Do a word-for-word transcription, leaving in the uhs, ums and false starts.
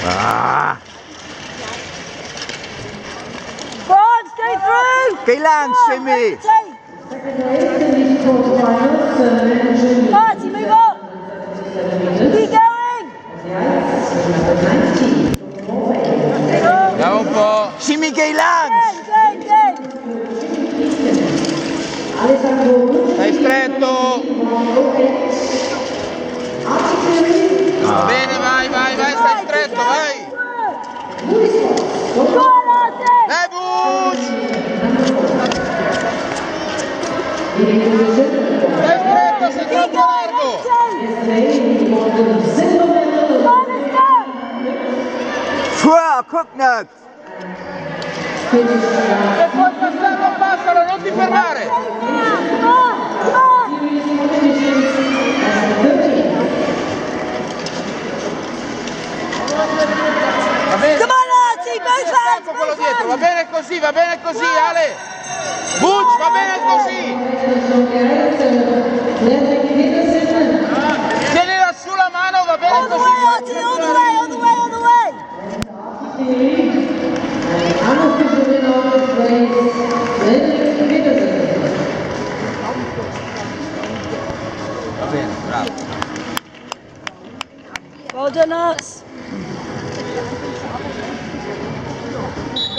Ah. Go on, stay through! Kailan, Simi? Marty, move up! Keep going! Andiamo un po'. Simi Kailan! Game, game, Stai stretto! Va bene, vai, vai, vai, stai stretto, vai! Go on, Artie! Dai, Bush! Stai stretto, sei troppo largo! Fuà, Cooknut! Se puoi passarlo, passalo, non ti fermare! Va bene? Come on, Artie, both hands, Quello both dietro, va hands! bene così, va bene così, Ale! Butch, va bene così! Tienila su la mano, va bene All the così! way, Artie, all the way, all the way, all the way! Va bene, bravo! Well done, Arts.